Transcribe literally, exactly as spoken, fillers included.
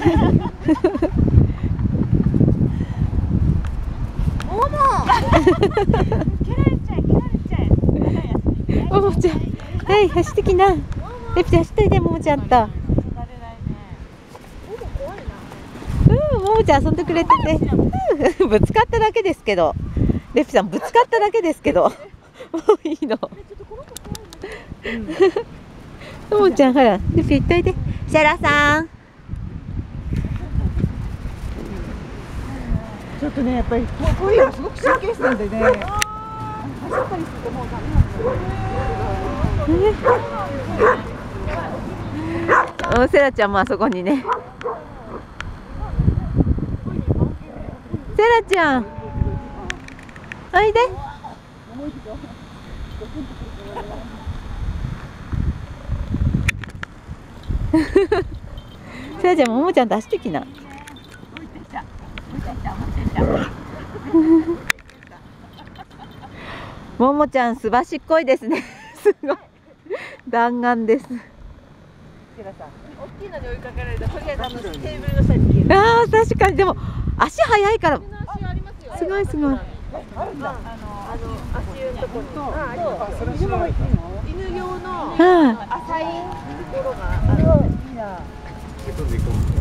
ももちゃん、はい、走ってきな。レピちゃん走っといて、ももちゃんと。うん、ももちゃん遊んでくれてて、ぶつかっただけですけど。レピさんぶつかっただけですけど。もういいの。ももちゃん、ほら、レピ行っといて。シェラさん。 ちょっとね、やっぱりこういうのがすごく神経質なんでね。走ったりするともうダメなんだよ。 セラちゃんもあそこにね。セラちゃん、おいで。セラちゃんもももちゃんと走ってきな。ももちゃんすばしっこいですね。すごい弾丸です。 大きいのに追いかけられたらとりあえずあのテーブルの下に逃げる。 ああ、確かに。でも足速いから。すごいすごい。 あのあの足湯のところに犬用の浅いところがある。